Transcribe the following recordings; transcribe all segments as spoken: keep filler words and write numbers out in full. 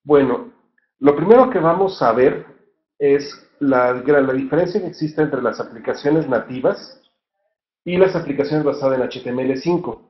Bueno, lo primero que vamos a ver es la, la diferencia que existe entre las aplicaciones nativas y las aplicaciones basadas en H T M L cinco.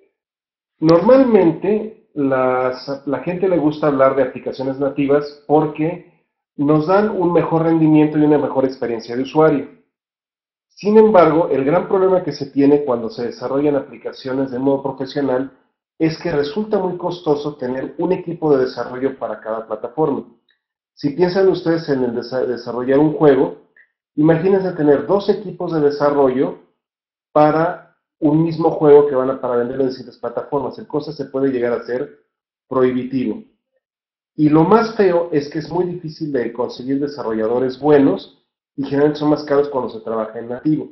Normalmente las, la gente le gusta hablar de aplicaciones nativas porque nos dan un mejor rendimiento y una mejor experiencia de usuario. Sin embargo, el gran problema que se tiene cuando se desarrollan aplicaciones de modo profesional es que resulta muy costoso tener un equipo de desarrollo para cada plataforma. Si piensan ustedes en el desarrollar un juego, imagínense tener dos equipos de desarrollo para un mismo juego que van a para vender en distintas plataformas. El costo se puede llegar a ser prohibitivo. Y lo más feo es que es muy difícil de conseguir desarrolladores buenos y generalmente son más caros cuando se trabaja en nativo.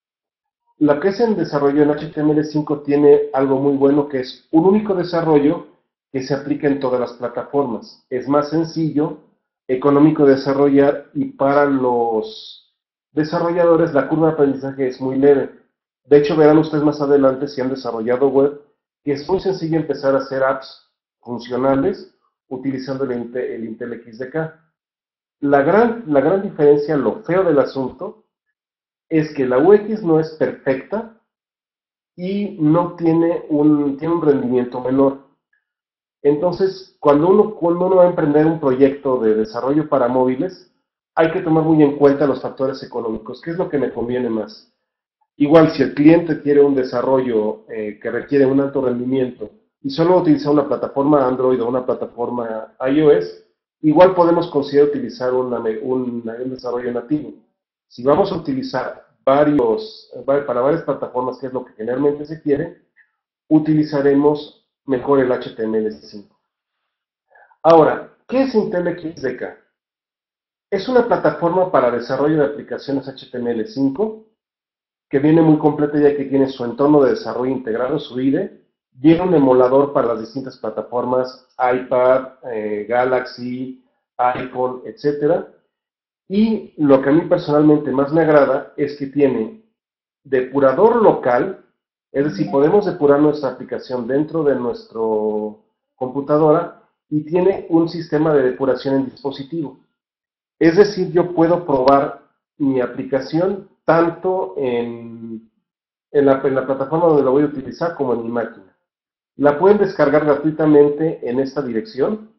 La que es en desarrollo en H T M L cinco tiene algo muy bueno que es un único desarrollo que se aplica en todas las plataformas. Es más sencillo, económico de desarrollar y para los desarrolladores la curva de aprendizaje es muy leve. De hecho, verán ustedes más adelante si han desarrollado web que es muy sencillo empezar a hacer apps funcionales utilizando el Intel, el Intel X D K. La gran, la gran diferencia, lo feo del asunto, es que la U X no es perfecta y no tiene un, tiene un rendimiento menor. Entonces, cuando uno, cuando uno va a emprender un proyecto de desarrollo para móviles, hay que tomar muy en cuenta los factores económicos. ¿Qué es lo que me conviene más? Igual, si el cliente quiere un desarrollo eh, que requiere un alto rendimiento y solo utiliza una plataforma Android o una plataforma iOS, igual podemos considerar utilizar una, un, un desarrollo nativo. Si vamos a utilizar varios, para varias plataformas, que es lo que generalmente se quiere, utilizaremos mejor el H T M L cinco. Ahora, ¿qué es Intel X D K? Es una plataforma para desarrollo de aplicaciones H T M L cinco que viene muy completa ya que tiene su entorno de desarrollo integrado, su I D E, viene un emulador para las distintas plataformas, iPad, eh, Galaxy, iPhone, etcétera. Y lo que a mí personalmente más me agrada es que tiene depurador local, es decir, podemos depurar nuestra aplicación dentro de nuestra computadora y tiene un sistema de depuración en dispositivo. Es decir, yo puedo probar mi aplicación tanto en, en, la, en la plataforma donde la voy a utilizar como en mi máquina. La pueden descargar gratuitamente en esta dirección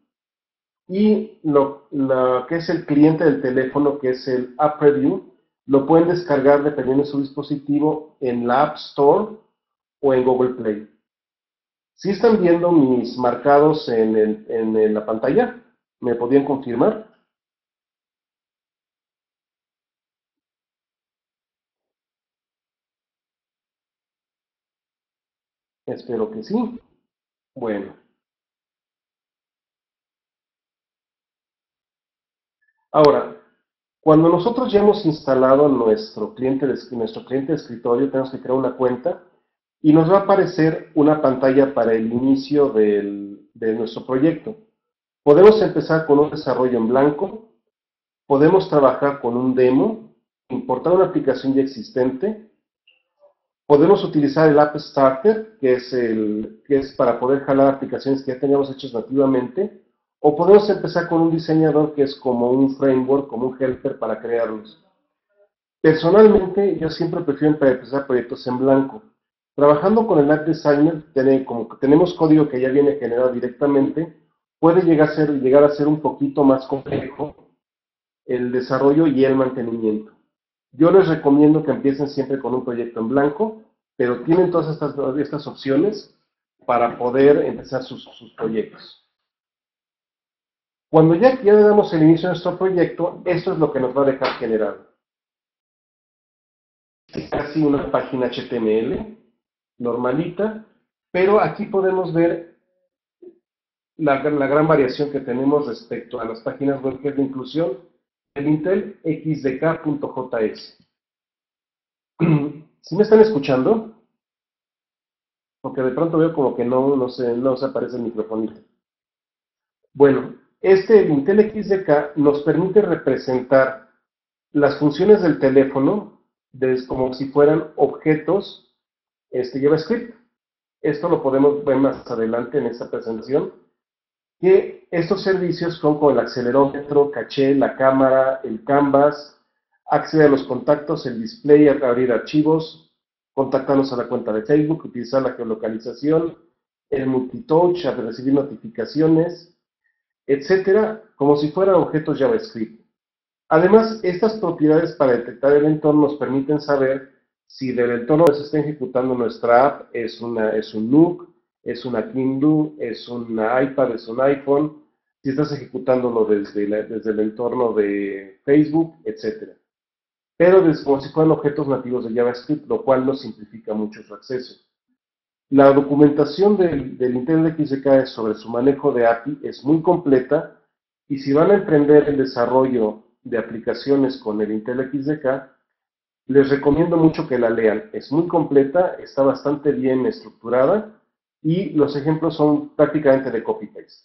y lo, lo que es el cliente del teléfono, que es el App Preview, lo pueden descargar dependiendo de su dispositivo en la App Store o en Google Play. ¿Sí están viendo mis marcados en, el, en, en la pantalla? ¿Me podían confirmar? Espero que sí. Bueno, ahora, cuando nosotros ya hemos instalado nuestro cliente de, nuestro cliente de escritorio, tenemos que crear una cuenta y nos va a aparecer una pantalla para el inicio del, de nuestro proyecto. Podemos empezar con un desarrollo en blanco, podemos trabajar con un demo, importar una aplicación ya existente, podemos utilizar el App Starter, que es, el, que es para poder jalar aplicaciones que ya tengamos hechas nativamente, o podemos empezar con un diseñador que es como un framework, como un helper para crearlos. Personalmente, yo siempre prefiero empezar proyectos en blanco. Trabajando con el App Designer, como que tenemos código que ya viene generado directamente, puede llegar a, ser, llegar a ser un poquito más complejo el desarrollo y el mantenimiento. Yo les recomiendo que empiecen siempre con un proyecto en blanco, pero tienen todas estas, estas opciones para poder empezar sus, sus proyectos. Cuando ya, ya le damos el inicio a nuestro proyecto, esto es lo que nos va a dejar generado. Es casi una página H T M L normalita, pero aquí podemos ver la, la gran variación que tenemos respecto a las páginas web que es de inclusión del Intel X D K punto J S. ¿Sí me están escuchando? Porque de pronto veo como que no, no, se, no se aparece el microfonito. Bueno, este el Intel X D K nos permite representar las funciones del teléfono de, como si fueran objetos este, JavaScript. Esto lo podemos ver más adelante en esta presentación. que estos servicios son como el acelerómetro, caché, la cámara, el canvas, acceder a los contactos, el display, abrir archivos, contactarnos a la cuenta de Facebook, utilizar la geolocalización, el multitouch, recibir notificaciones, etcétera, como si fueran objetos JavaScript. Además, estas propiedades para detectar el entorno nos permiten saber si del entorno que se está ejecutando nuestra app es, una, es un Nook, es una Kindle, es un iPad, es un iPhone, si estás ejecutándolo desde, la, desde el entorno de Facebook, etcétera. Pero es como si fueran objetos nativos de JavaScript, lo cual nos simplifica mucho su acceso. La documentación del, del Intel X D K sobre su manejo de A P I es muy completa, y si van a emprender el desarrollo de aplicaciones con el Intel X D K, les recomiendo mucho que la lean. Es muy completa, está bastante bien estructurada y los ejemplos son prácticamente de copy-paste.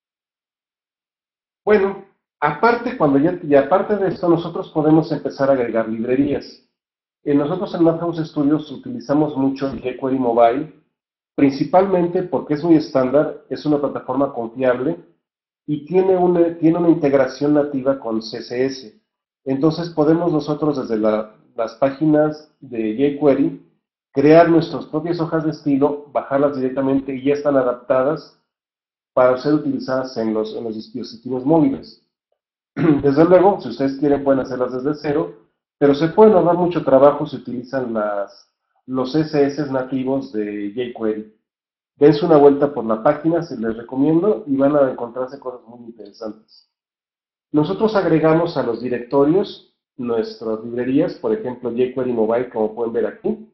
Bueno, aparte, cuando ya, y aparte de esto, nosotros podemos empezar a agregar librerías. Eh, nosotros en Madhouse Studios utilizamos mucho el jQuery Mobile, principalmente porque es muy estándar, es una plataforma confiable y tiene una, tiene una integración nativa con C S S. Entonces podemos nosotros desde la, las páginas de jQuery crear nuestras propias hojas de estilo, bajarlas directamente y ya están adaptadas para ser utilizadas en los, en los dispositivos móviles. Desde luego, si ustedes quieren pueden hacerlas desde cero, pero se pueden ahorrar mucho trabajo si utilizan las, los C S S nativos de jQuery. Dense una vuelta por la página, se les recomiendo, y van a encontrarse cosas muy interesantes. Nosotros agregamos a los directorios nuestras librerías, por ejemplo, jQuery Mobile, como pueden ver aquí,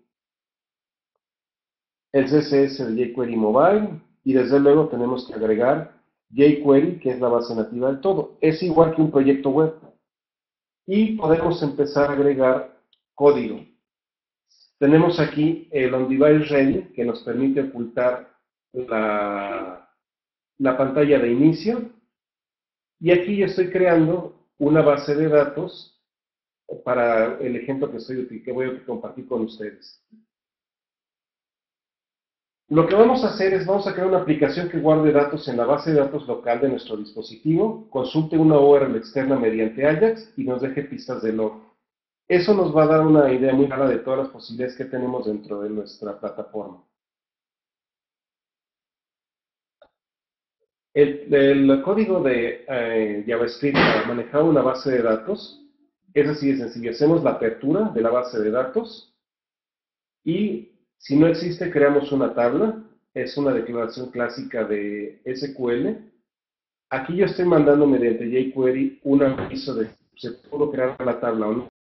el C S S de jQuery Mobile, y desde luego tenemos que agregar jQuery, que es la base nativa del todo. Es igual que un proyecto web. Y podemos empezar a agregar código. Tenemos aquí el On-Device Ready, que nos permite ocultar la, la pantalla de inicio. Y aquí yo estoy creando una base de datos para el ejemplo que, estoy, que voy a compartir con ustedes. Lo que vamos a hacer es, vamos a crear una aplicación que guarde datos en la base de datos local de nuestro dispositivo, consulte una U R L externa mediante Ajax y nos deje pistas de log. Eso nos va a dar una idea muy clara de todas las posibilidades que tenemos dentro de nuestra plataforma. El, el código de eh, JavaScript para manejar una base de datos es así de sencillo. Hacemos la apertura de la base de datos y si no existe, creamos una tabla. Es una declaración clásica de S Q L. Aquí yo estoy mandando mediante jQuery un aviso de si se pudo crear la tabla o no.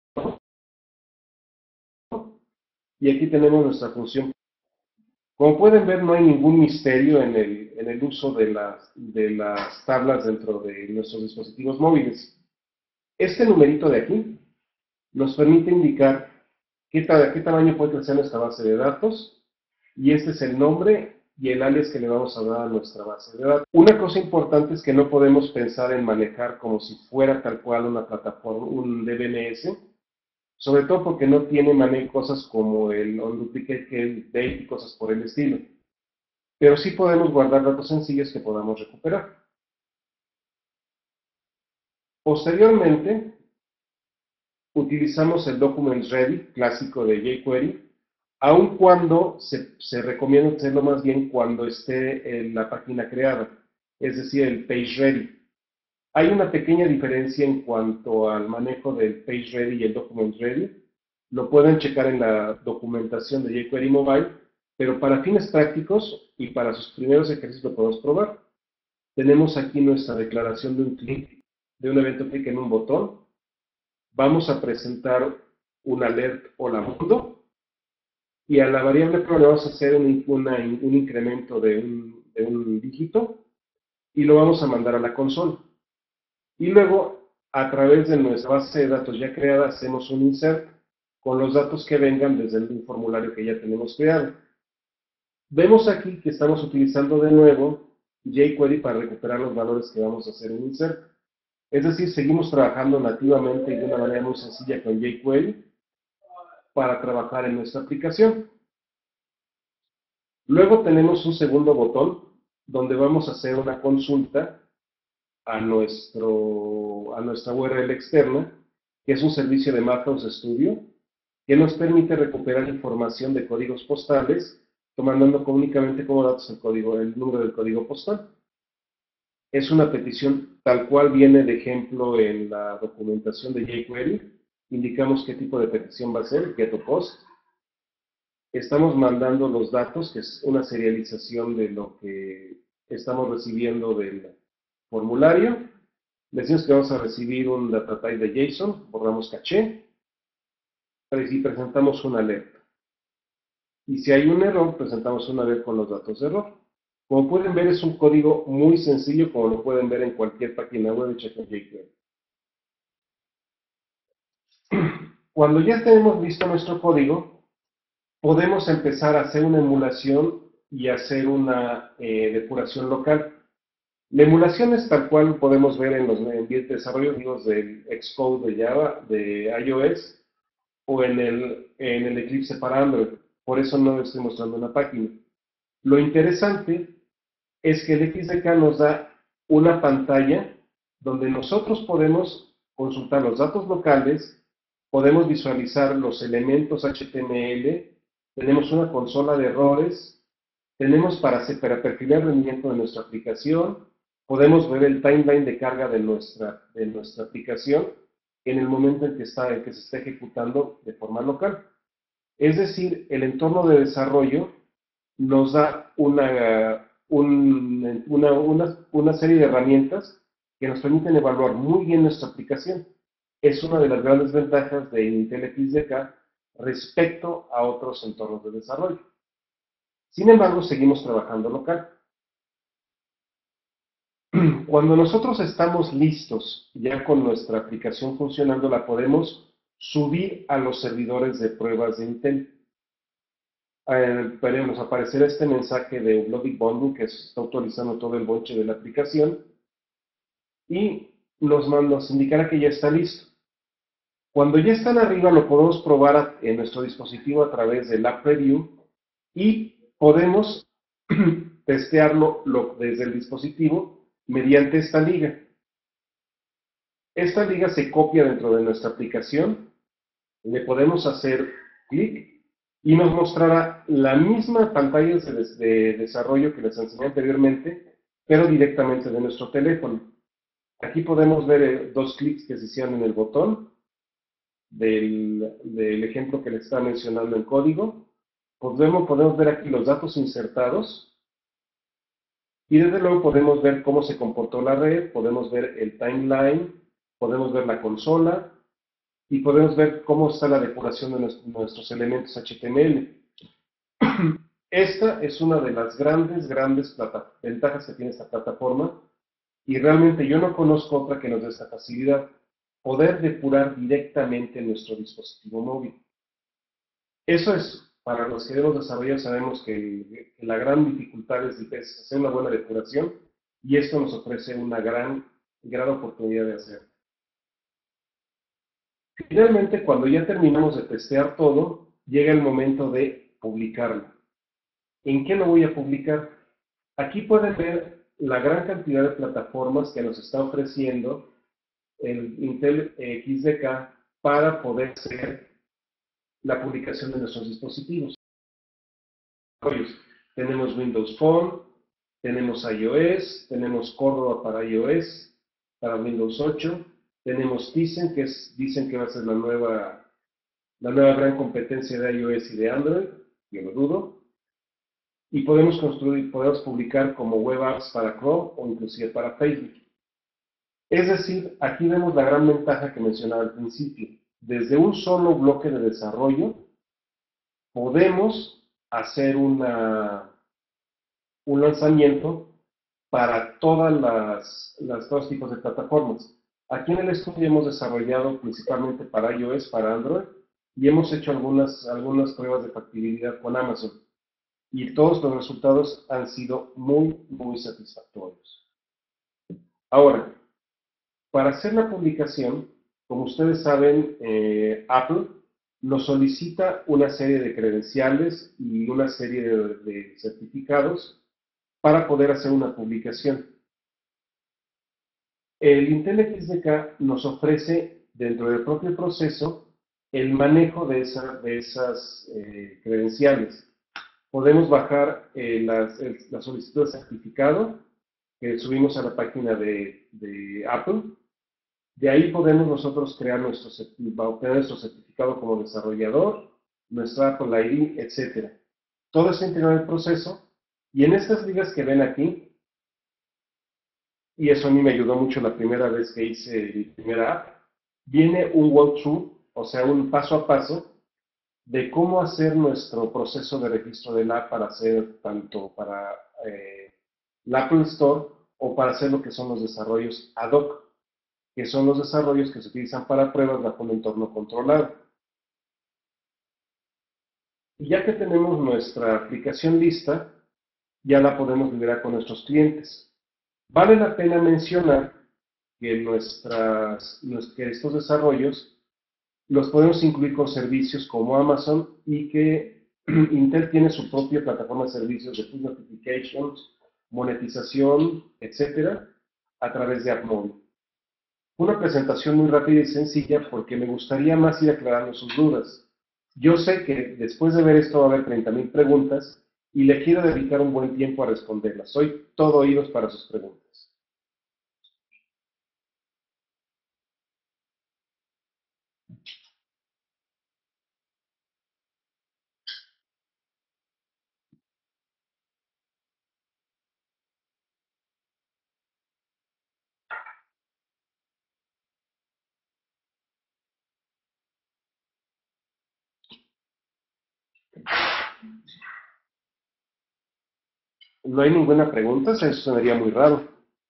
Y aquí tenemos nuestra función. Como pueden ver, no hay ningún misterio en el, en el uso de las, de las tablas dentro de nuestros dispositivos móviles. Este numerito de aquí nos permite indicar qué, ta qué tamaño puede crecer nuestra base de datos, y este es el nombre y el alias que le vamos a dar a nuestra base de datos. Una cosa importante es que no podemos pensar en manejar como si fuera tal cual una plataforma, un D B M S, sobre todo porque no tiene manejo cosas como el on-duplicate date y cosas por el estilo. Pero sí podemos guardar datos sencillos que podamos recuperar. Posteriormente, utilizamos el Document Ready clásico de jQuery, aun cuando se, se recomienda hacerlo más bien cuando esté en la página creada, es decir, el Page Ready. Hay una pequeña diferencia en cuanto al manejo del Page Ready y el Document Ready. Lo pueden checar en la documentación de jQuery Mobile, pero para fines prácticos y para sus primeros ejercicios lo podemos probar. Tenemos aquí nuestra declaración de un clic, de un evento clic en un botón. Vamos a presentar un alert hola mundo, y a la variable pro le vamos a hacer un, una, un incremento de un, de un dígito y lo vamos a mandar a la consola. Y luego, a través de nuestra base de datos ya creada, hacemos un insert con los datos que vengan desde el formulario que ya tenemos creado. Vemos aquí que estamos utilizando de nuevo jQuery para recuperar los valores que vamos a hacer en insert. Es decir, seguimos trabajando nativamente y de una manera muy sencilla con jQuery para trabajar en nuestra aplicación. Luego tenemos un segundo botón donde vamos a hacer una consulta a, nuestro, a nuestra U R L externa, que es un servicio de Madhouse Studio, que nos permite recuperar información de códigos postales, tomando únicamente como datos el, código, el número del código postal. Es una petición tal cual viene de ejemplo en la documentación de jQuery. Indicamos qué tipo de petición va a ser, get o post. Estamos mandando los datos, que es una serialización de lo que estamos recibiendo del formulario. Decimos que vamos a recibir un data type de JSON, borramos caché, y presentamos una alerta. Y si hay un error, presentamos una alerta con los datos de error. Como pueden ver, es un código muy sencillo, como lo pueden ver en cualquier página web hecha con jQuery. Cuando ya tenemos listo nuestro código, podemos empezar a hacer una emulación y hacer una eh, depuración local. La emulación es tal cual podemos ver en los ambientes de desarrollo, digo, del Xcode de Java, de iOS, o en el, en el Eclipse para Android. Por eso no les estoy mostrando una página. Lo interesante es que el X D K nos da una pantalla donde nosotros podemos consultar los datos locales, podemos visualizar los elementos H T M L, tenemos una consola de errores, tenemos para, hacer, para perfilar el rendimiento de nuestra aplicación, podemos ver el timeline de carga de nuestra, de nuestra aplicación en el momento en que, está, en que se está ejecutando de forma local. Es decir, el entorno de desarrollo nos da una, un, una, una, una serie de herramientas que nos permiten evaluar muy bien nuestra aplicación. Es una de las grandes ventajas de Intel X D K respecto a otros entornos de desarrollo. Sin embargo, seguimos trabajando local. Cuando nosotros estamos listos ya con nuestra aplicación funcionando, la podemos subir a los servidores de pruebas de Intel. Eh, nos aparecerá este mensaje de Logic Bundle que está actualizando todo el bonche de la aplicación y nos, nos indicará que ya está listo. Cuando ya están arriba lo podemos probar en nuestro dispositivo a través del App Preview y podemos testearlo lo, desde el dispositivo mediante esta liga. Esta liga se copia dentro de nuestra aplicación, le podemos hacer clic y nos mostrará la misma pantalla de, de desarrollo que les enseñé anteriormente, pero directamente de nuestro teléfono. Aquí podemos ver eh, dos clics que se hicieron en el botón del, del ejemplo que les está mencionando en código. Podemos, podemos ver aquí los datos insertados y desde luego podemos ver cómo se comportó la red, podemos ver el timeline, podemos ver la consola y podemos ver cómo está la depuración de nuestros elementos H T M L. Esta es una de las grandes, grandes ventajas que tiene esta plataforma y realmente yo no conozco otra que nos dé esta facilidad, poder depurar directamente en nuestro dispositivo móvil. Eso es, para los que hemos desarrollado sabemos que, que la gran dificultad es, es hacer una buena depuración y esto nos ofrece una gran, gran oportunidad de hacerlo. Finalmente, cuando ya terminamos de testear todo, llega el momento de publicarlo. ¿En qué lo voy a publicar? Aquí pueden ver la gran cantidad de plataformas que nos está ofreciendo el Intel X D K para poder hacer la publicación de nuestros dispositivos. Tenemos Windows Phone, tenemos iOS, tenemos Cordova para iOS, para Windows ocho, tenemos Tizen, que es, dicen que va a ser la nueva, la nueva gran competencia de iOS y de Android, yo lo dudo, y podemos construir, podemos publicar como web apps para Chrome o inclusive para Facebook. Es decir, aquí vemos la gran ventaja que mencionaba al principio. Desde un solo bloque de desarrollo, podemos hacer una, un lanzamiento para todas las, las dos tipos de plataformas. Aquí en el estudio hemos desarrollado principalmente para iOS, para Android, y hemos hecho algunas, algunas pruebas de factibilidad con Amazon. Y todos los resultados han sido muy, muy satisfactorios. Ahora, para hacer la publicación, como ustedes saben, eh, Apple nos solicita una serie de credenciales y una serie de, de certificados para poder hacer una publicación. El Intel X D K nos ofrece, dentro del propio proceso, el manejo de, esa, de esas eh, credenciales. Podemos bajar eh, las, el, la solicitud de certificado que subimos a la página de, de Apple. De ahí podemos nosotros crear nuestro, obtener nuestro certificado como desarrollador, nuestra Apple I D, etcétera. Todo está integrado en el proceso y en estas ligas que ven aquí, y eso a mí me ayudó mucho la primera vez que hice mi primera app, viene un walkthrough, o sea, un paso a paso de cómo hacer nuestro proceso de registro del app para hacer tanto para eh, la Apple Store o para hacer lo que son los desarrollos ad hoc, que son los desarrollos que se utilizan para pruebas bajo un entorno controlado. Y ya que tenemos nuestra aplicación lista, ya la podemos liberar con nuestros clientes. Vale la pena mencionar que, nuestras, que estos desarrollos los podemos incluir con servicios como Amazon y que Intel tiene su propia plataforma de servicios de push notifications, monetización, etcétera, a través de AppMobi. Una presentación muy rápida y sencilla porque me gustaría más ir aclarando sus dudas. Yo sé que después de ver esto va a haber treinta mil preguntas y le quiero dedicar un buen tiempo a responderlas. Soy todo oídos para sus preguntas. No hay ninguna pregunta, eso sonaría muy raro.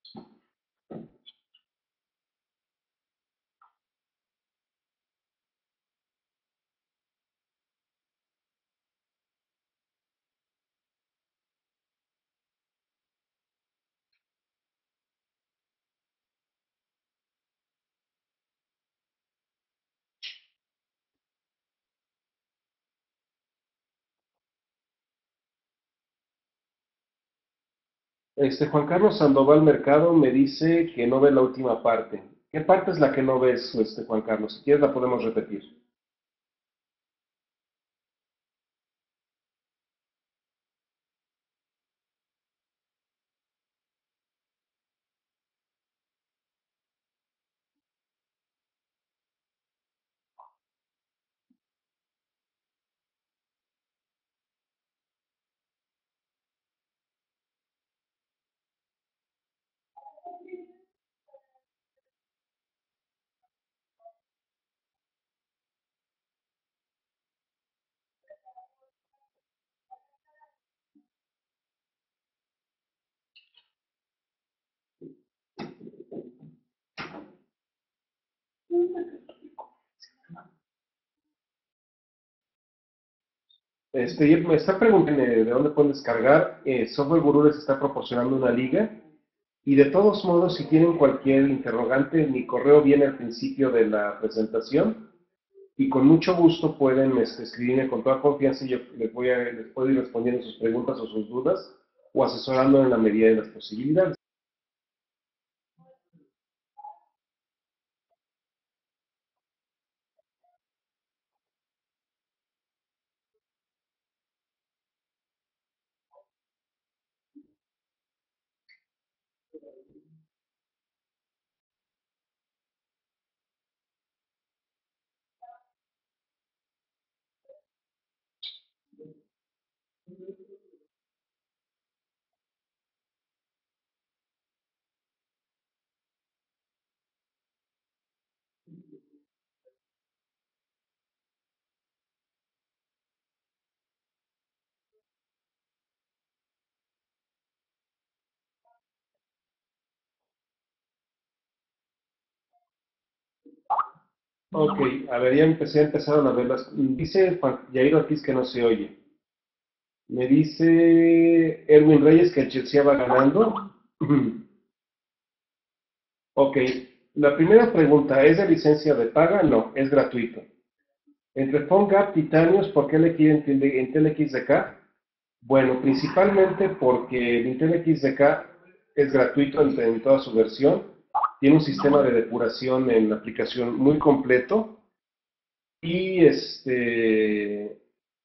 Este, Juan Carlos Sandoval Mercado me dice que no ve la última parte. ¿Qué parte es la que no ves, este, Juan Carlos? Si quieres la podemos repetir. Este, me está preguntando de dónde pueden descargar. Eh, Software Guru les está proporcionando una liga. Y de todos modos, si tienen cualquier interrogante, mi correo viene al principio de la presentación. Y con mucho gusto pueden este, escribirme con toda confianza y yo les, voy a, les puedo ir respondiendo sus preguntas o sus dudas o asesorando en la medida de las posibilidades. Ok, a ver, ya empecé, empezaron a verlas. Dice Juan Jair Ortiz que no se oye. Me dice Erwin Reyes que el Chelsea va ganando. Ok, la primera pregunta, ¿es de licencia de paga? No, es gratuito. Entre PhoneGap, Titanios, ¿por qué le quieren Intel X D K? Bueno, principalmente porque el Intel X D K es gratuito en, en toda su versión, tiene un sistema de depuración en la aplicación muy completo y este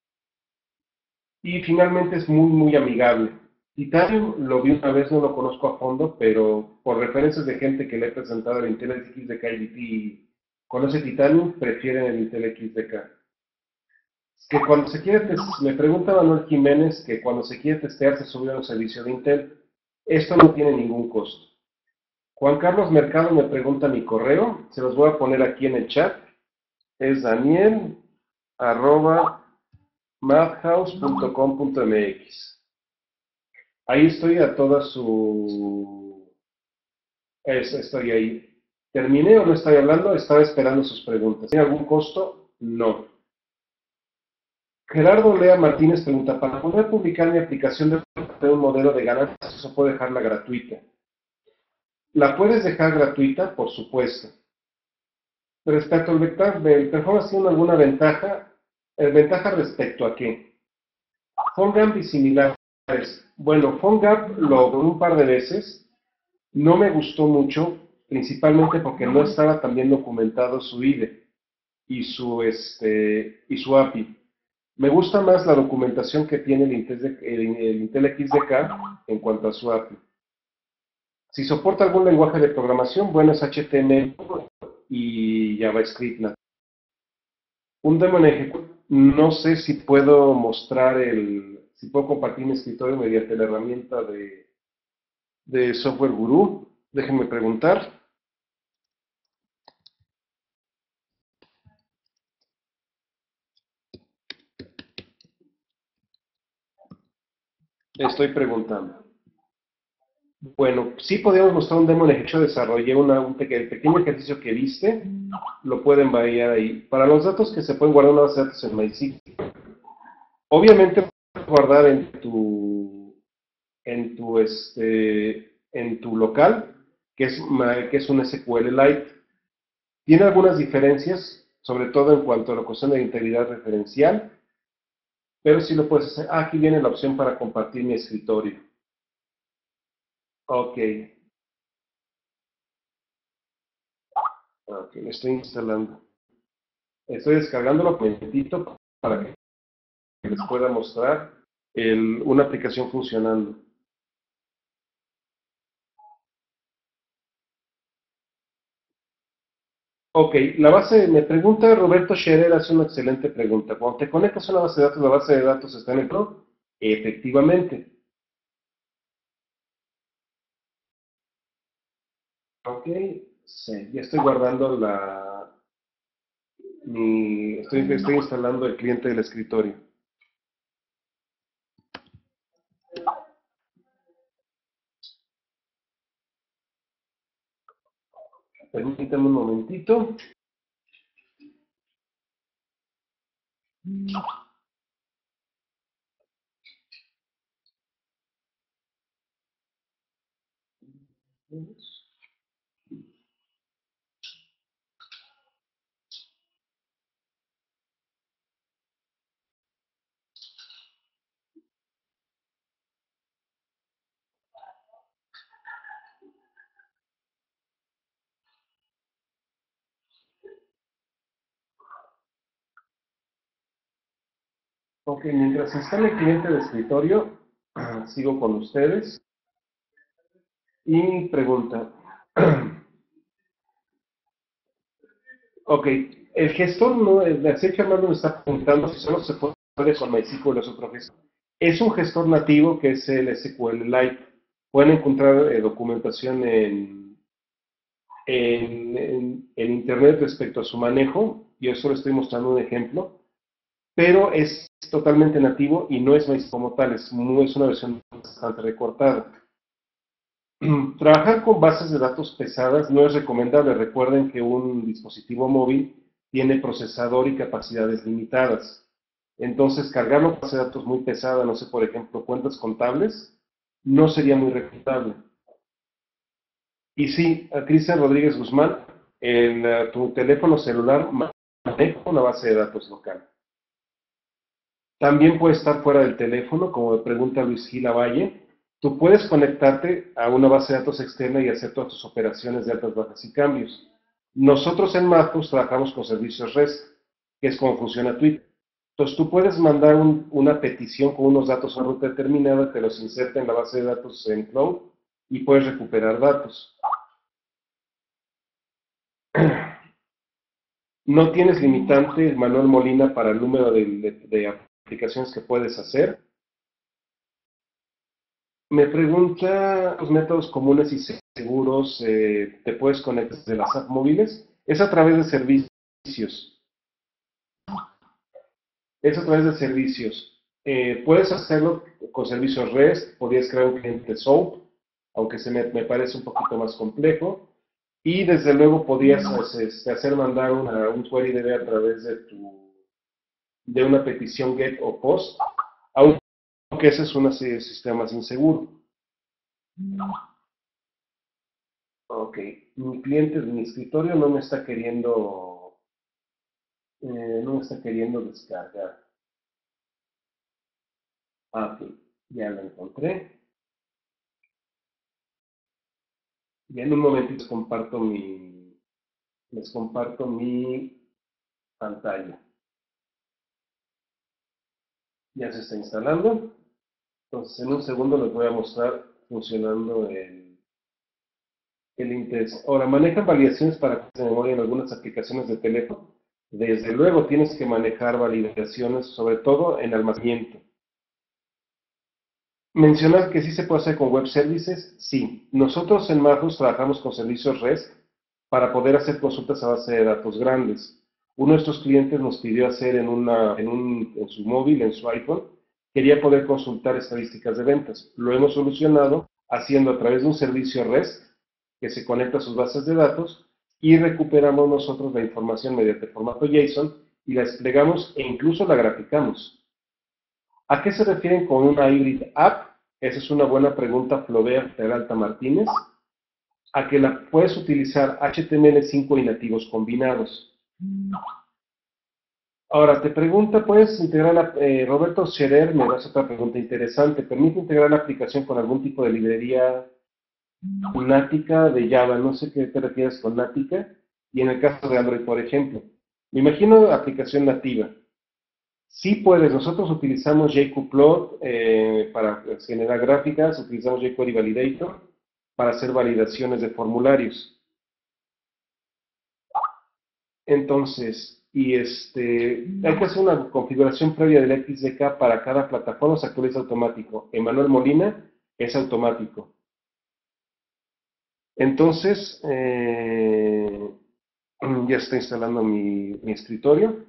y finalmente es muy muy amigable. Titanium lo vi una vez, no lo conozco a fondo, pero por referencias de gente que le he presentado el Intel X D K y conoce Titanium, prefieren el Intel X D K. Que cuando se quiere, tes- me pregunta Manuel Jiménez que cuando se quiere testear se sube a un servicio de Intel. Esto no tiene ningún costo. Juan Carlos Mercado me pregunta mi correo, se los voy a poner aquí en el chat. Es daniel arroba madhouse punto com punto mx. Ahí estoy a toda su... es- estoy ahí. ¿Terminé o no estoy hablando? Estaba esperando sus preguntas. ¿Tiene algún costo? No. Gerardo Lea Martínez pregunta, para poder publicar mi aplicación de un modelo de ganancias, ¿eso puedo dejarla gratuita? La puedes dejar gratuita, por supuesto. Respecto al vector, ¿el performance tiene alguna ventaja? ¿El ventaja respecto a qué? PhoneGap y similares. Bueno, PhoneGap lo probé un par de veces. No me gustó mucho, principalmente porque no estaba tan bien documentado su I D E y su, este, y su A P I. Me gusta más la documentación que tiene el Intel, el, el Intel X D K en cuanto a su A P I. Si soporta algún lenguaje de programación, bueno, es H T M L y JavaScript. Un demo en ejecución, no sé si puedo mostrar el, si puedo compartir mi escritorio mediante la herramienta de, de Software Guru. Déjenme preguntar. Estoy preguntando. Bueno, sí podemos mostrar un demo en ejecución. Desarrollé una, un peque, el pequeño ejercicio que viste, lo pueden variar ahí. Para los datos que se pueden guardar en una base de datos en MySQL, obviamente puedes guardar en tu, en tu, este, en tu local, que es, que es un S Q L Lite. Tiene algunas diferencias, sobre todo en cuanto a la cuestión de integridad referencial, pero sí lo puedes hacer. Ah, aquí viene la opción para compartir mi escritorio. Ok, ok, lo estoy instalando. Estoy descargándolo un momentito para que les pueda mostrar el, una aplicación funcionando. Ok, la base, me pregunta Roberto Scherer, hace una excelente pregunta. Cuando te conectas a una base de datos, ¿la base de datos está en el cloud? Efectivamente. Ok, sí, ya estoy guardando la, mi, estoy, estoy instalando el cliente del escritorio. Permítame un momentito. Ok, mientras instala el cliente de escritorio, sigo con ustedes. Y pregunta. Ok, el gestor, no, el Sergio Armando me está preguntando si solo se puede con MySQL o es otro gestor. Es un gestor nativo que es el S Q L Lite. Pueden encontrar eh, documentación en, en, en, en Internet respecto a su manejo. Yo solo estoy mostrando un ejemplo, pero es totalmente nativo y no es MySQL como tal, es, muy, es una versión bastante recortada. Trabajar con bases de datos pesadas no es recomendable. Recuerden que un dispositivo móvil tiene procesador y capacidades limitadas. Entonces, cargar una base de datos muy pesada, no sé, por ejemplo, cuentas contables, no sería muy recomendable. Y sí, a Cristian Rodríguez Guzmán, en uh, tu teléfono celular maneja una base de datos local. También puede estar fuera del teléfono, como me pregunta Luis Gila Valle. Tú puedes conectarte a una base de datos externa y hacer todas tus operaciones de altas, bajas y cambios. Nosotros en Matrix trabajamos con servicios REST, que es como funciona Twitter. Entonces tú puedes mandar un, una petición con unos datos a ruta determinada, te los inserta en la base de datos en Cloud y puedes recuperar datos. No tienes limitante, Manuel Molina, para el número de, de, de aplicaciones que puedes hacer. Me pregunta los métodos comunes y seguros, eh, ¿te puedes conectar desde las apps móviles? Es a través de servicios. Es a través de servicios. Eh, puedes hacerlo con servicios REST, podrías crear un cliente SOAP, aunque se me, me parece un poquito más complejo. Y desde luego podrías este, hacer mandar una, un query D B a través de, tu, de una petición GET o POST, aunque ese es un sistema más inseguro. Ok, mi cliente de mi escritorio no me está queriendo, eh, no me está queriendo descargar. Ah, ok, ya lo encontré. Y en un momentito les comparto mi, les comparto mi pantalla. Ya se está instalando. Entonces en un segundo les voy a mostrar funcionando el, el Intes. Ahora, ¿manejan validaciones para de memoria en algunas aplicaciones de teléfono? Desde luego tienes que manejar validaciones, sobre todo en almacenamiento. Mencionar que sí se puede hacer con web services, sí. Nosotros en Marcus trabajamos con servicios REST para poder hacer consultas a base de datos grandes. Uno de nuestros clientes nos pidió hacer en, una, en, un, en su móvil, en su iPhone, quería poder consultar estadísticas de ventas. Lo hemos solucionado haciendo a través de un servicio REST que se conecta a sus bases de datos y recuperamos nosotros la información mediante formato JSON y la desplegamos e incluso la graficamos. ¿A qué se refieren con una hybrid app? Esa es una buena pregunta, Flaubert Peralta Martínez. A que la puedes utilizar H T M L cinco y nativos combinados. Ahora, te pregunta, ¿puedes integrar la, eh, Roberto Scherer me hace otra pregunta interesante. ¿Permite integrar la aplicación con algún tipo de librería nática de Java? No sé qué te refieres con nática. Y en el caso de Android, por ejemplo. Me imagino aplicación nativa. Sí puedes, nosotros utilizamos jQuery eh, para generar gráficas, utilizamos jQuery Validator para hacer validaciones de formularios. Entonces, y este, hay que hacer una configuración previa del X D K para cada plataforma, se actualiza automático. Emanuel Molina es automático. Entonces, eh, ya está instalando mi, mi escritorio.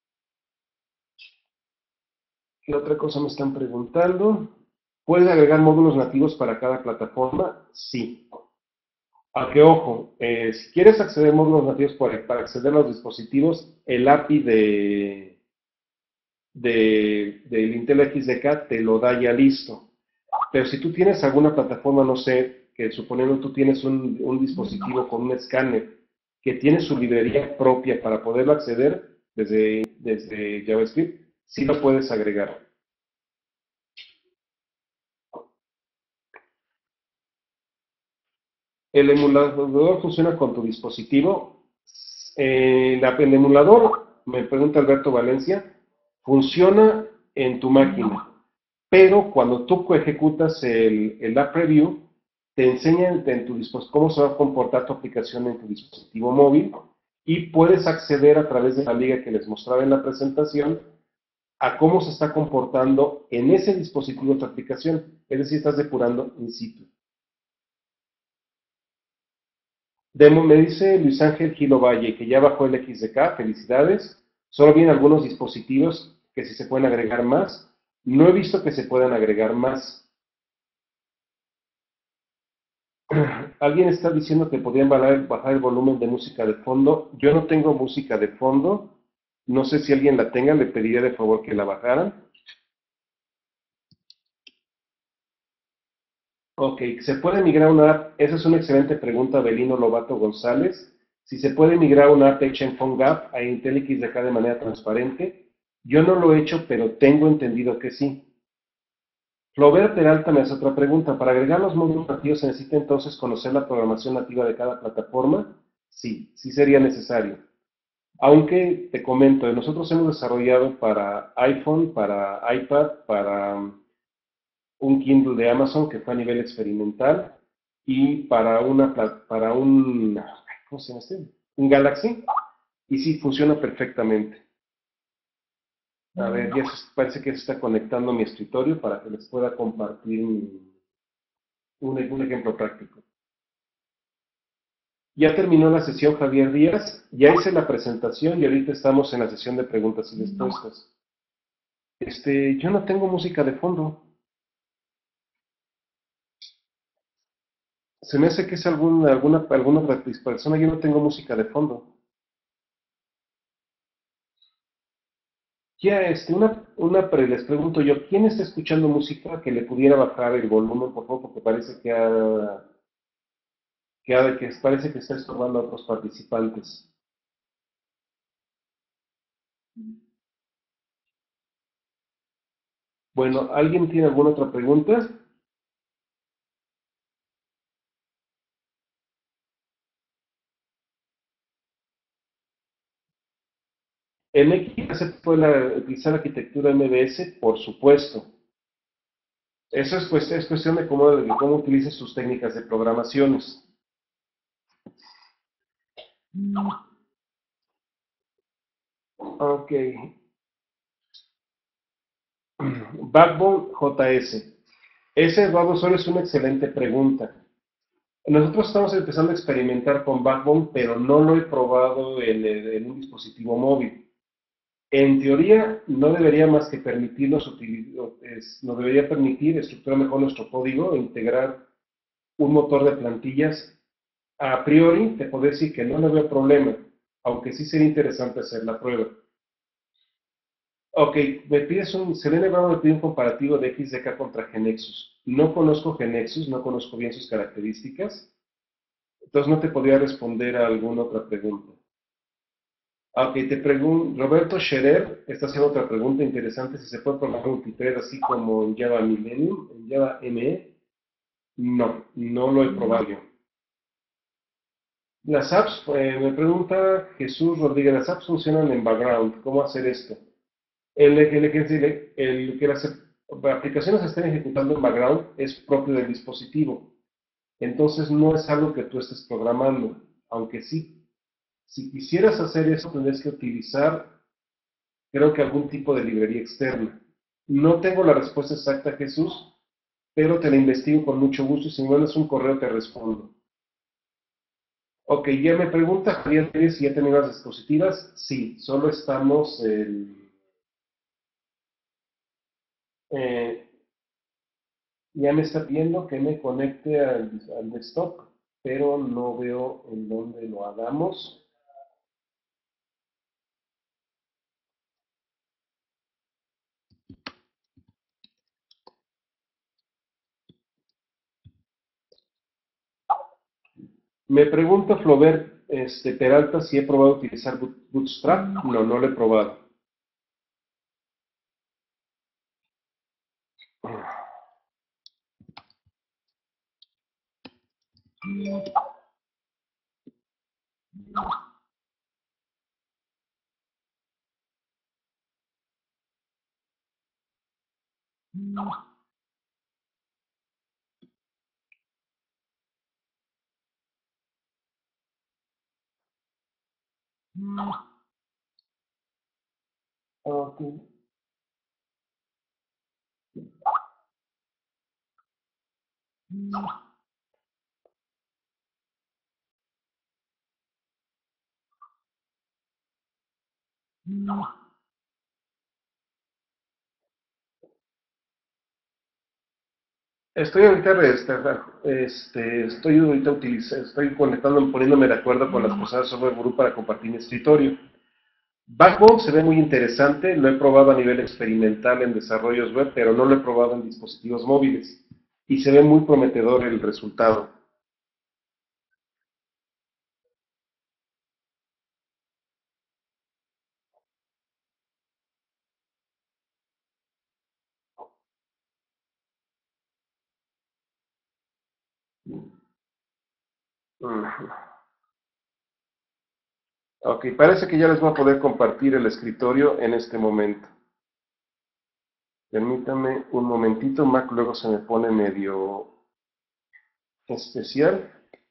¿Qué otra cosa me están preguntando? ¿Puedes agregar módulos nativos para cada plataforma? Sí. Aunque ojo, eh, si quieres acceder a módulos nativos para, para acceder a los dispositivos, el A P I de, de, del Intel X D K te lo da ya listo. Pero si tú tienes alguna plataforma, no sé, que suponiendo tú tienes un, un dispositivo con un escáner que tiene su librería propia para poderlo acceder desde, desde JavaScript, sí lo puedes agregar. El emulador funciona con tu dispositivo. Eh, la, el emulador, me pregunta Alberto Valencia, funciona en tu máquina, pero cuando tú ejecutas el, el App Preview, te enseña en, en tu cómo se va a comportar tu aplicación en tu dispositivo móvil y puedes acceder a través de la liga que les mostraba en la presentación a cómo se está comportando en ese dispositivo tu aplicación. Es decir, estás depurando in situ. Demo, me dice Luis Ángel Gilo Valle que ya bajó el X D K, felicidades. Solo vienen algunos dispositivos que si se pueden agregar más. No he visto que se puedan agregar más. Alguien está diciendo que podrían bajar, bajar el volumen de música de fondo. Yo no tengo música de fondo. No sé si alguien la tenga, le pediría de favor que la bajaran. Ok, ¿se puede migrar una app? Esa es una excelente pregunta, Belino Lobato González. Si se puede migrar una app hecha en PhoneGap a Intel X D K de manera transparente, Yo no lo he hecho, pero tengo entendido que sí. Flaubert Peralta me hace otra pregunta. ¿Para agregar los módulos nativos se necesita entonces conocer la programación nativa de cada plataforma? Sí, sí sería necesario. Aunque te comento, nosotros hemos desarrollado para iPhone, para iPad, para um, un Kindle de Amazon que fue a nivel experimental y para una para un ¿cómo se llama este? Un Galaxy y sí funciona perfectamente. A ver, ya se, parece que se está conectando a mi escritorio para que les pueda compartir un, un, un ejemplo práctico. Ya terminó la sesión Javier Díaz, ya hice la presentación y ahorita estamos en la sesión de preguntas y respuestas. Este, yo no tengo música de fondo. Se me hace que es algún, alguna, alguna otra persona, yo no tengo música de fondo. Ya, este, una, una pre- les pregunto yo, ¿quién está escuchando música que le pudiera bajar el volumen, por favor? Porque parece que, ha, que, ha- que parece que está estorbando a otros participantes. Bueno, ¿alguien tiene alguna otra pregunta? En X se puede utilizar la arquitectura M B S, por supuesto. Eso es, cuest- es cuestión de cómo, de cómo utilices sus técnicas de programaciones. Ok. Backbone J S. Ese, vamos, solo es una excelente pregunta. Nosotros estamos empezando a experimentar con Backbone, pero no lo he probado en, en un dispositivo móvil. En teoría, no debería más que permitirnos utilizar, nos debería permitir estructurar mejor nuestro código e integrar un motor de plantillas. A priori, te puedo decir que no le veo problema, aunque sí sería interesante hacer la prueba. Ok, me pides un, Selene Brown me pide un comparativo de X D K contra Genexus. No conozco Genexus, no conozco bien sus características, entonces no te podría responder a alguna otra pregunta. Ok, te pregunto, Roberto Scherer está haciendo otra pregunta interesante, si se puede programar multithread así como en Java Millennium, en Java M E. No, no lo he probado yo. Las apps, eh, me pregunta Jesús Rodríguez, las apps funcionan en background, ¿cómo hacer esto? El, el, el, el que las aplicaciones se estén ejecutando en background es propio del dispositivo, entonces no es algo que tú estés programando, aunque sí, si quisieras hacer eso tendrías que utilizar, creo que algún tipo de librería externa. No tengo la respuesta exacta, Jesús, pero te la investigo con mucho gusto y si me mandas un correo te respondo. Ok, ya me pregunta Javier Pérez si ya tenemos las dispositivas. Sí, solo estamos en, eh, ya me está pidiendo que me conecte al, al desktop, pero no veo en dónde lo hagamos. Me pregunta Flaubert este, Peralta si he probado utilizar Bootstrap. No, no lo he probado. Okay. Estoy ahorita, este, este, estoy ahorita utilizando, estoy conectando, poniéndome de acuerdo con las personas de Software Group para compartir mi escritorio. Backbone se ve muy interesante, lo he probado a nivel experimental en desarrollos web, pero no lo he probado en dispositivos móviles. Y se ve muy prometedor el resultado. Ujú. Ok, parece que ya les voy a poder compartir el escritorio en este momento. Permítame un momentito, Mac luego se me pone medio especial.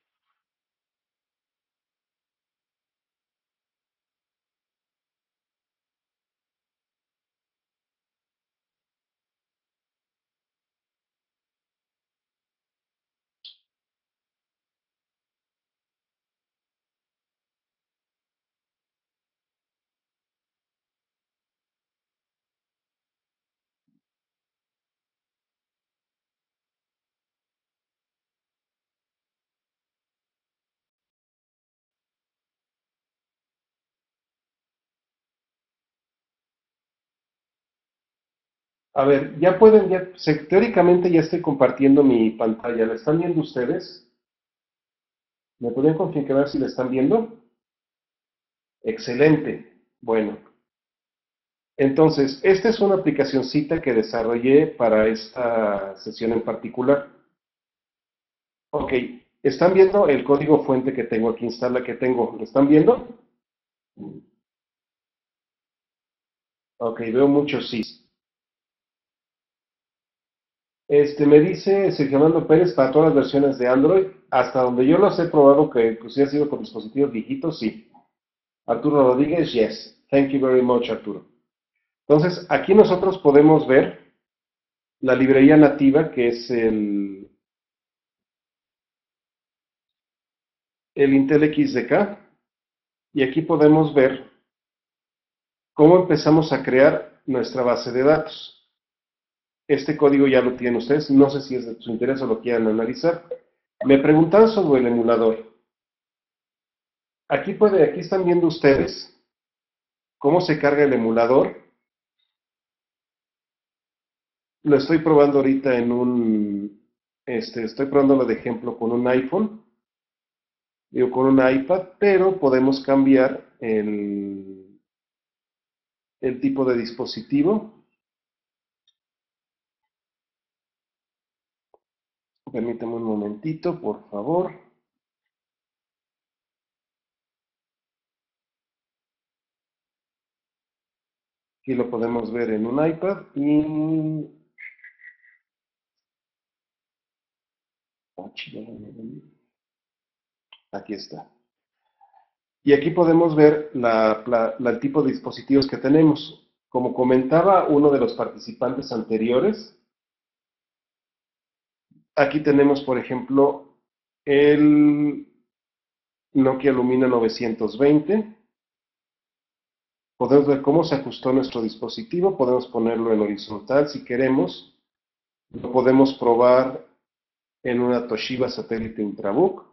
A ver, ya pueden, ya, se- teóricamente ya estoy compartiendo mi pantalla. ¿La están viendo ustedes? ¿Me podrían confirmar si la están viendo? Excelente. Bueno, entonces, esta es una aplicacioncita que desarrollé para esta sesión en particular. Ok, ¿están viendo el código fuente que tengo aquí instala que tengo? ¿Lo están viendo? Ok, veo muchos sí. Este, me dice Sergio Armando Pérez para todas las versiones de Android, hasta donde yo los he probado que inclusive ha sido con dispositivos viejitos, sí. Arturo Rodríguez, yes. Thank you very much, Arturo. Entonces, aquí nosotros podemos ver la librería nativa, que es el, el Intel X D K, y aquí podemos ver cómo empezamos a crear nuestra base de datos. Este código ya lo tienen ustedes, no sé si es de su interés o lo quieran analizar. Me preguntaban sobre el emulador. Aquí, puede, aquí están viendo ustedes cómo se carga el emulador. Lo estoy probando ahorita en un, este, estoy probándolo de ejemplo con un iPhone, digo con un iPad, pero podemos cambiar el, el tipo de dispositivo. Permítame un momentito, por favor. Aquí lo podemos ver en un iPad y... Aquí está. Y aquí podemos ver la, la, la, el tipo de dispositivos que tenemos. Como comentaba uno de los participantes anteriores, aquí tenemos, por ejemplo, el Nokia Lumia novecientos veinte. Podemos ver cómo se ajustó nuestro dispositivo. Podemos ponerlo en horizontal si queremos. Lo podemos probar en una Toshiba Satellite Ultrabook.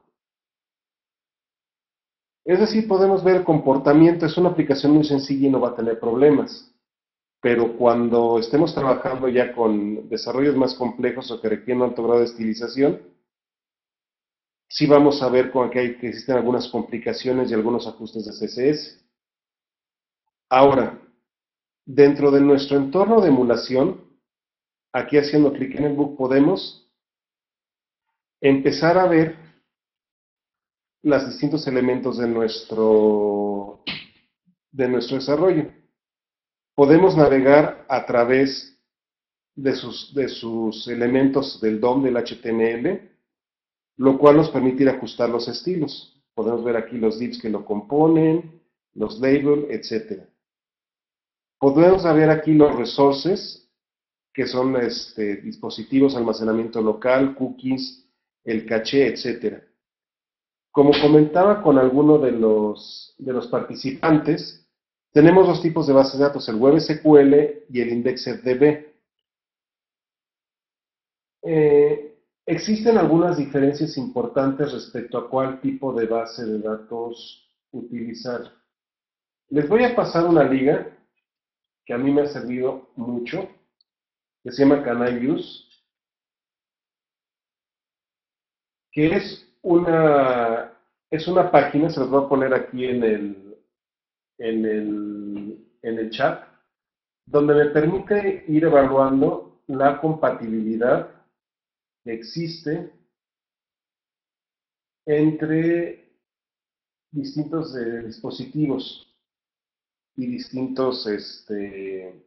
Es decir, podemos ver el comportamiento. Es una aplicación muy sencilla y no va a tener problemas. Pero cuando estemos trabajando ya con desarrollos más complejos o que requieren un alto grado de estilización, sí vamos a ver con que, hay, que existen algunas complicaciones y algunos ajustes de C S S. Ahora, dentro de nuestro entorno de emulación, aquí haciendo clic en el book podemos empezar a ver los distintos elementos de nuestro, de nuestro desarrollo. Podemos navegar a través de sus, de sus elementos del D O M del H T M L, lo cual nos permite ajustar los estilos. Podemos ver aquí los divs que lo componen, los labels, etcétera. Podemos ver aquí los resources, que son este, dispositivos, almacenamiento local, cookies, el caché, etcétera. Como comentaba con alguno de los, de los participantes, tenemos dos tipos de bases de datos, el Web S Q L y el IndexedDB. Eh, existen algunas diferencias importantes respecto a cuál tipo de base de datos utilizar. Les voy a pasar una liga que a mí me ha servido mucho, que se llama Can I Use, que es una, es una página, se los voy a poner aquí en el, en el, en el chat, donde me permite ir evaluando la compatibilidad que existe entre distintos eh, dispositivos y distintos, este,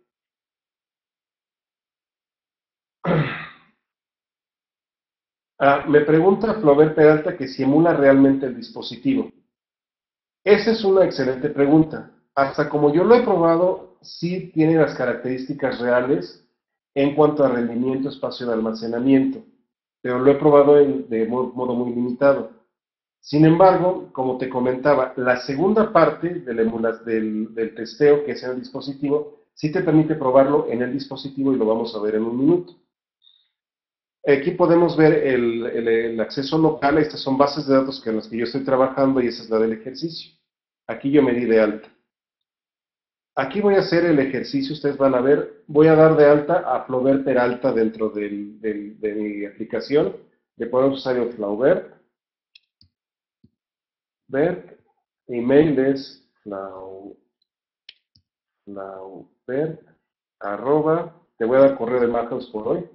ah, me pregunta Flaubert Peralta que si emula realmente el dispositivo. Esa es una excelente pregunta. Hasta como yo lo he probado, sí tiene las características reales en cuanto a rendimiento, espacio de almacenamiento, pero lo he probado en, de modo muy limitado. Sin embargo, como te comentaba, la segunda parte del, emula, del, del testeo, que es en el dispositivo, sí te permite probarlo en el dispositivo y lo vamos a ver en un minuto. Aquí podemos ver el, el, el acceso local. Estas son bases de datos con las que yo estoy trabajando y esa es la del ejercicio. Aquí yo me di de alta. Aquí voy a hacer el ejercicio, ustedes van a ver, voy a dar de alta a Flaubert Peralta dentro del, del, de mi aplicación. Le podemos usar el Flaubert. Ver, email es flau, flaubert, arroba, te voy a dar correo de Marcos por hoy,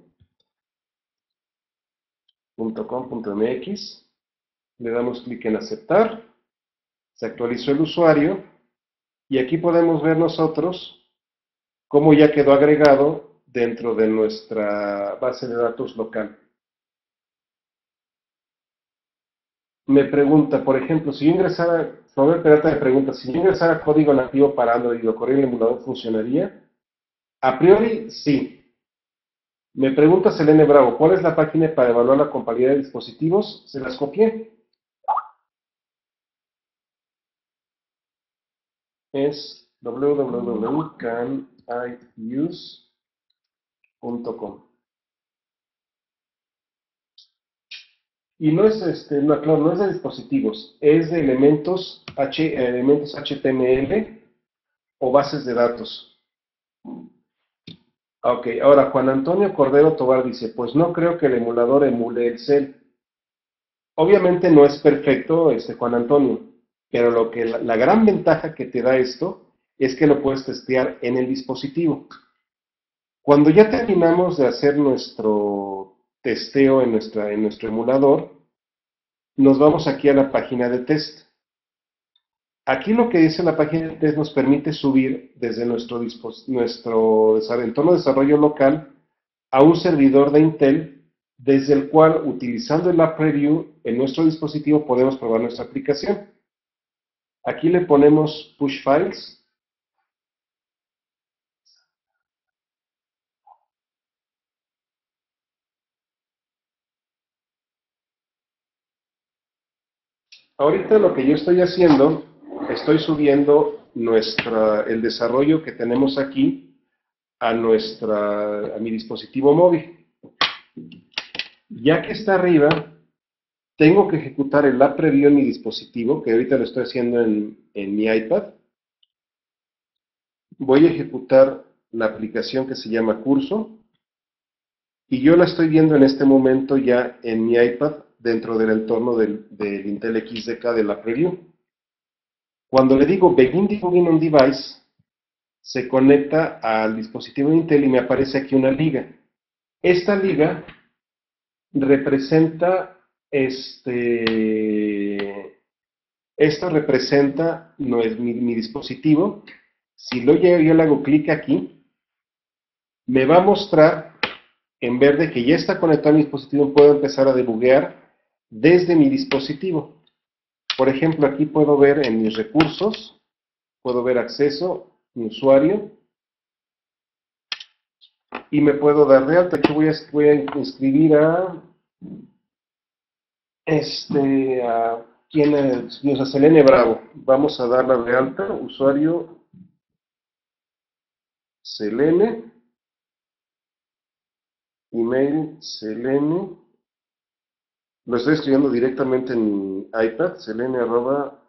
punto com punto mx. Le damos clic en aceptar, se actualizó el usuario y aquí podemos ver nosotros cómo ya quedó agregado dentro de nuestra base de datos local. Me pregunta, por ejemplo, si yo ingresara, Flaubert Peralta me pregunta, si yo ingresara código nativo para Android y lo corriera el emulador, ¿funcionaría? A priori, sí. Me pregunta Selene Bravo, ¿cuál es la página para evaluar la compatibilidad de dispositivos? Se las copié. Es w w w punto can i use punto com. Y no es, este, no, claro, no es de dispositivos, es de elementos, H, elementos H T M L o bases de datos. Ok, ahora Juan Antonio Cordero Tobar dice, pues no creo que el emulador emule el cel. Obviamente no es perfecto, este Juan Antonio, pero lo que la, la gran ventaja que te da esto es que lo puedes testear en el dispositivo. Cuando ya terminamos de hacer nuestro testeo en, nuestra, en nuestro emulador, nos vamos aquí a la página de test. Aquí lo que dice la página de test nos permite subir desde nuestro, nuestro entorno de desarrollo local a un servidor de Intel, desde el cual, utilizando el App Preview en nuestro dispositivo, podemos probar nuestra aplicación. Aquí le ponemos Push Files. Ahorita lo que yo estoy haciendo, estoy subiendo nuestra, el desarrollo que tenemos aquí a, nuestra, a mi dispositivo móvil. Ya que está arriba, tengo que ejecutar el App Preview en mi dispositivo, que ahorita lo estoy haciendo en, en mi iPad. Voy a ejecutar la aplicación que se llama Curso, y yo la estoy viendo en este momento ya en mi iPad dentro del entorno del, del Intel X D K de la Preview. Cuando le digo Begin Debugging on Device, se conecta al dispositivo de Intel y me aparece aquí una liga. Esta liga representa este... Esto representa no es mi, mi dispositivo. Si lo, yo, yo le hago clic aquí, me va a mostrar en verde que ya está conectado a mi dispositivo. Puedo empezar a debuguear desde mi dispositivo. Por ejemplo, aquí puedo ver en mis recursos, puedo ver acceso, mi usuario, y me puedo dar de alta. Aquí voy a, voy a inscribir a, este, a quien es, a Selene Bravo. Vamos a darla de alta, usuario Selene, email Selene, lo estoy escribiendo directamente en mi iPad, selene arroba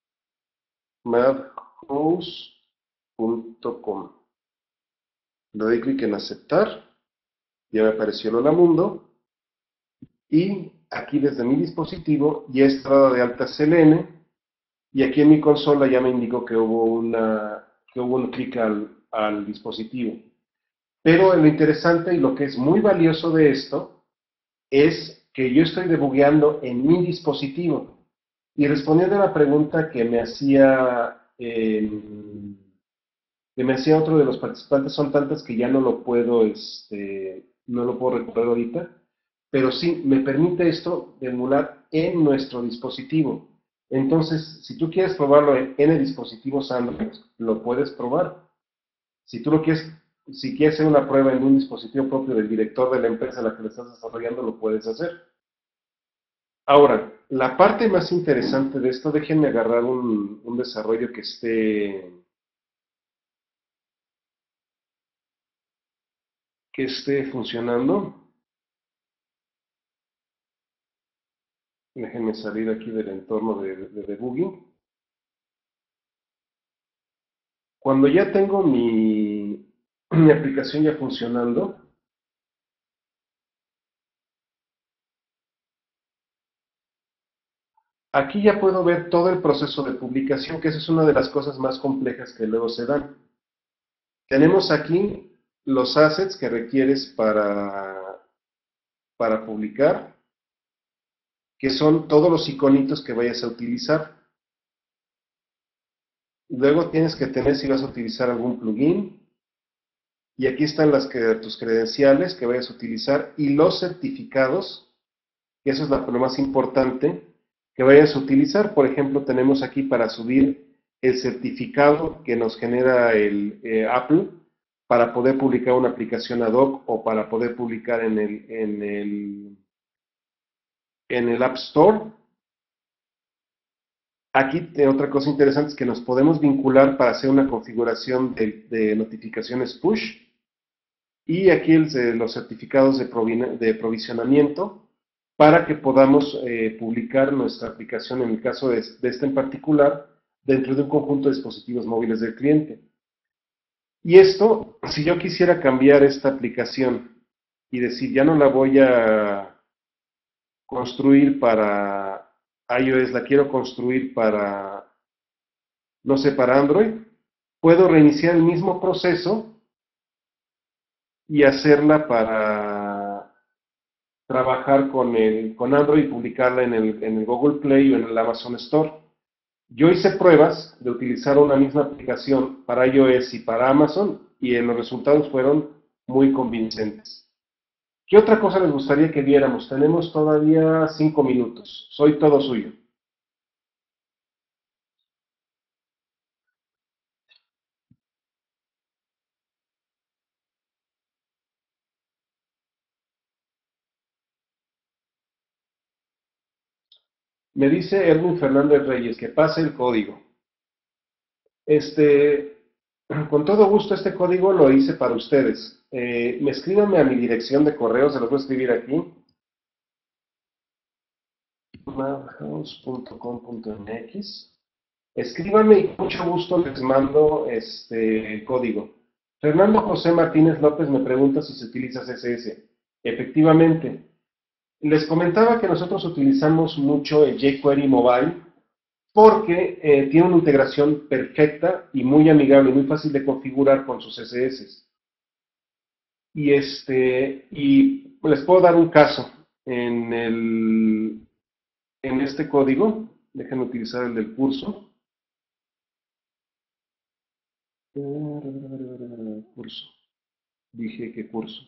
madhouse punto com. Le doy clic en aceptar, ya me apareció el Hola Mundo, y aquí desde mi dispositivo ya está dado de alta Selene, y aquí en mi consola ya me indicó que hubo, una, que hubo un clic al, al dispositivo. Pero lo interesante y lo que es muy valioso de esto es que yo estoy debugueando en mi dispositivo. Y respondiendo a la pregunta que me hacía, eh, que me hacía otro de los participantes, son tantas que ya no lo puedo, este, no lo puedo recuperar ahorita, pero sí, me permite esto de emular en nuestro dispositivo. Entonces, si tú quieres probarlo en N dispositivos Android, lo puedes probar. Si tú lo quieres, si quieres hacer una prueba en un dispositivo propio del director de la empresa a la que le estás desarrollando, lo puedes hacer. Ahora, la parte más interesante de esto, déjenme agarrar un, un desarrollo que esté, que esté funcionando. Déjenme salir aquí del entorno de, de debugging. Cuando ya tengo mi, mi aplicación ya funcionando, aquí ya puedo ver todo el proceso de publicación, que esa es una de las cosas más complejas que luego se dan. Tenemos aquí los assets que requieres para, para publicar, que son todos los iconitos que vayas a utilizar. Luego tienes que tener si vas a utilizar algún plugin. Y aquí están las que, tus credenciales que vayas a utilizar y los certificados, que eso es lo más importante, que vayas a utilizar. Por ejemplo, tenemos aquí para subir el certificado que nos genera el eh, Apple para poder publicar una aplicación ad hoc o para poder publicar en el, en el, en el App Store. Aquí otra cosa interesante es que nos podemos vincular para hacer una configuración de, de notificaciones push. Y aquí el, los certificados de, de provisionamiento para que podamos eh, publicar nuestra aplicación, en el caso de, de este en particular, dentro de un conjunto de dispositivos móviles del cliente. Y esto, si yo quisiera cambiar esta aplicación y decir, ya no la voy a construir para iOS, la quiero construir para, no sé, para Android, puedo reiniciar el mismo proceso y hacerla para trabajar con, el, con Android y publicarla en el, en el Google Play o en el Amazon Store. Yo hice pruebas de utilizar una misma aplicación para iOS y para Amazon y los resultados fueron muy convincentes. ¿Qué otra cosa les gustaría que viéramos? Tenemos todavía cinco minutos. Soy todo suyo. Me dice Erwin Fernández Reyes que pase el código. Este, con todo gusto, este código lo hice para ustedes. Eh, me escríbanme a mi dirección de correo, se los voy a escribir aquí. madhouse punto com punto m x. Escríbanme y con mucho gusto les mando este código. Fernando José Martínez López me pregunta si se utiliza C S S. Efectivamente. Les comentaba que nosotros utilizamos mucho el jQuery Mobile porque eh, tiene una integración perfecta y muy amigable, muy fácil de configurar con sus C S S. Y, este, y les puedo dar un caso. En, el, en este código, déjenme utilizar el del curso. Curso. Dije que curso.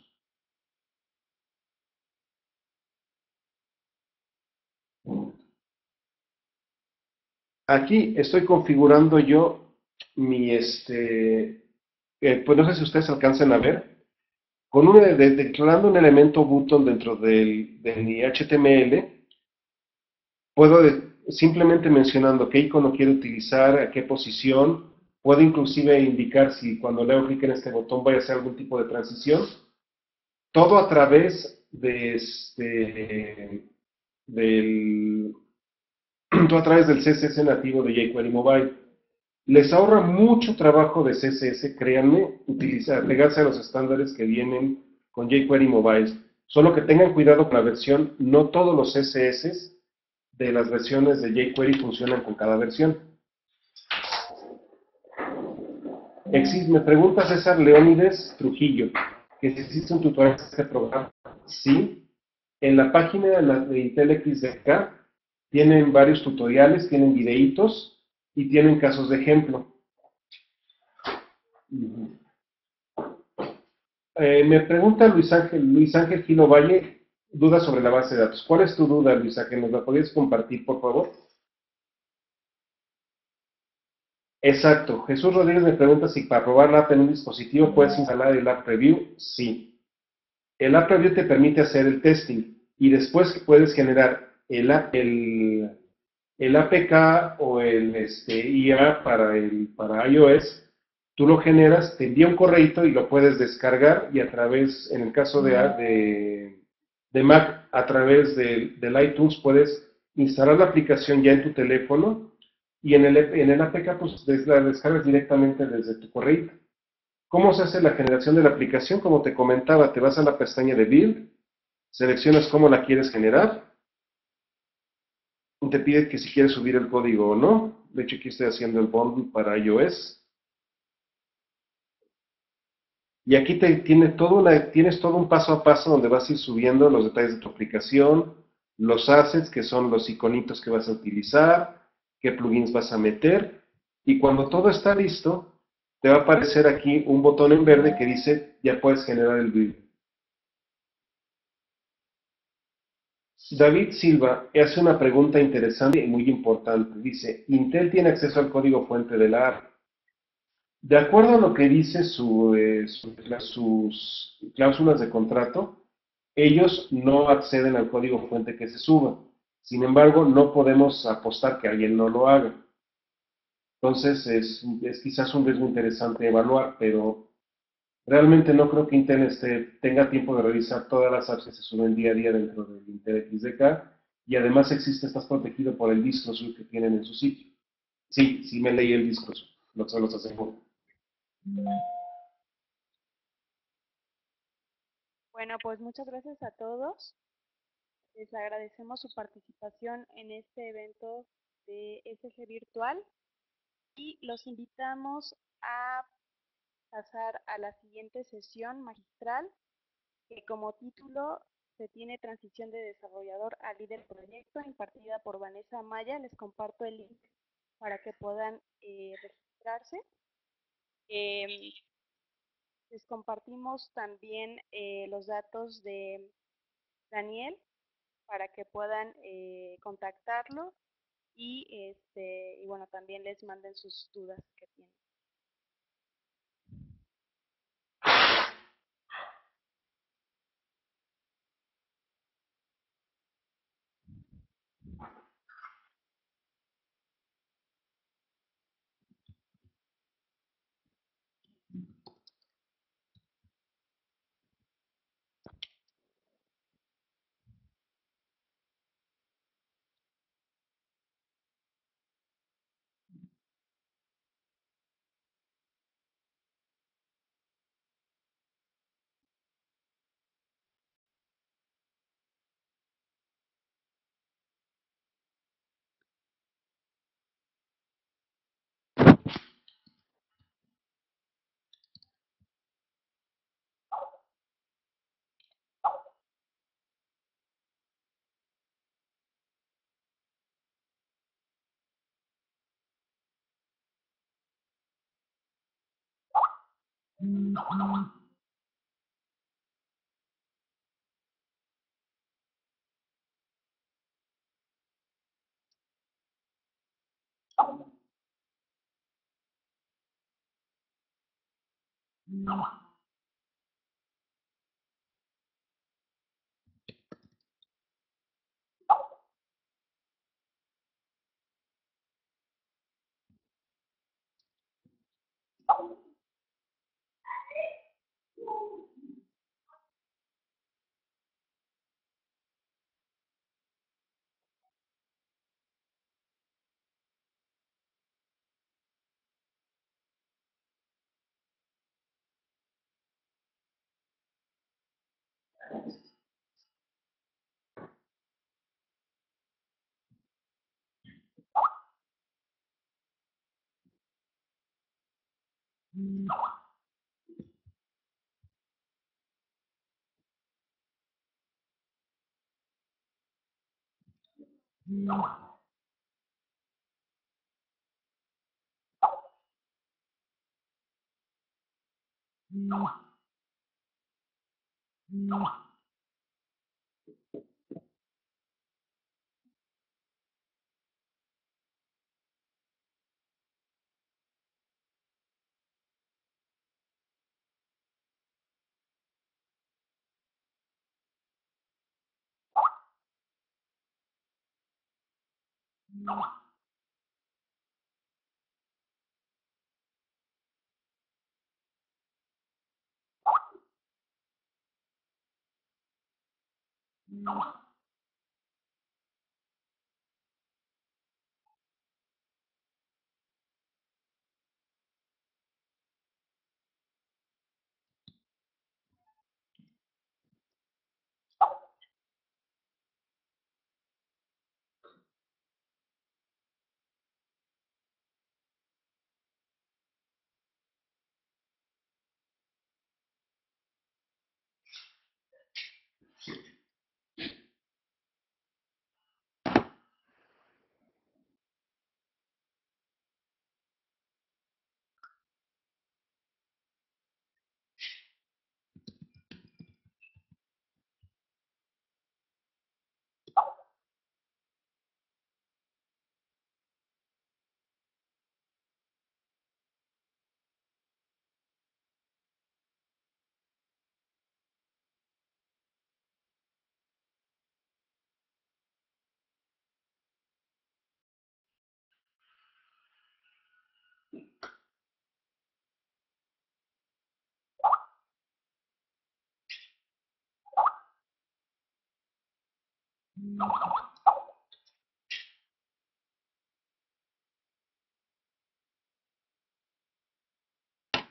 Aquí estoy configurando yo mi, este, eh, pues no sé si ustedes alcancen a ver, con un, de, declarando un elemento button dentro del, de mi H T M L, puedo de, simplemente mencionando qué icono quiero utilizar, a qué posición, puedo inclusive indicar si cuando le hago clic en este botón vaya a hacer algún tipo de transición, todo a través de este, del, todo a través del C S S nativo de jQuery Mobile. Les ahorra mucho trabajo de C S S, créanme, utilizar, pegarse a los estándares que vienen con jQuery Mobile. Solo que tengan cuidado con la versión, no todos los C S S de las versiones de jQuery funcionan con cada versión. Existe, me pregunta César Leónides Trujillo, que si existe un tutorial de este programa. Sí, En la página de, la, de Intel X D K tienen varios tutoriales, tienen videitos y tienen casos de ejemplo. Eh, me pregunta Luis Ángel, Luis Ángel Gilo Valle, duda sobre la base de datos. ¿Cuál es tu duda, Luis Ángel? ¿Nos la podrías compartir, por favor? Exacto. Jesús Rodríguez me pregunta si para probar la app en un dispositivo puedes instalar el App Preview. Sí. El App Preview te permite hacer el testing y después puedes generar el, el, el A P K o el este, I A para, el, para iOS. Tú lo generas, te envía un correito y lo puedes descargar y a través, en el caso de, de, de Mac, a través de, del iTunes puedes instalar la aplicación ya en tu teléfono y en el, en el A P K pues la descargas directamente desde tu correo. ¿Cómo se hace la generación de la aplicación? Como te comentaba, te vas a la pestaña de Build, seleccionas cómo la quieres generar, y te pide que si quieres subir el código o no. De hecho, aquí estoy haciendo el bundle para iOS. Y aquí te, tiene todo una, tienes todo un paso a paso donde vas a ir subiendo los detalles de tu aplicación, los assets, que son los iconitos que vas a utilizar, qué plugins vas a meter. Y cuando todo está listo, te va a aparecer aquí un botón en verde que dice, ya puedes generar el build. David Silva hace una pregunta interesante y muy importante. Dice, ¿Intel tiene acceso al código fuente de la app? De acuerdo a lo que dice su, eh, su- sus cláusulas de contrato, ellos no acceden al código fuente que se suba. Sin embargo, no podemos apostar que alguien no lo haga. Entonces, es, es quizás un riesgo interesante evaluar, pero realmente no creo que Intel esté, tenga tiempo de revisar todas las apps que se suben día a día dentro del Intel X D K y además existe, estás protegido por el disclosure que tienen en su sitio. Sí, sí me leí el disclosure, no se los aseguro. Bueno, pues muchas gracias a todos. Les agradecemos su participación en este evento de S G Virtual y los invitamos a pasar a la siguiente sesión magistral que como título se tiene transición de desarrollador a líder proyecto impartida por Vanessa Maya. Les comparto el link para que puedan eh, registrarse. Eh, les compartimos también eh, los datos de Daniel para que puedan eh, contactarlo y este y bueno también les manden sus dudas que tienen. No.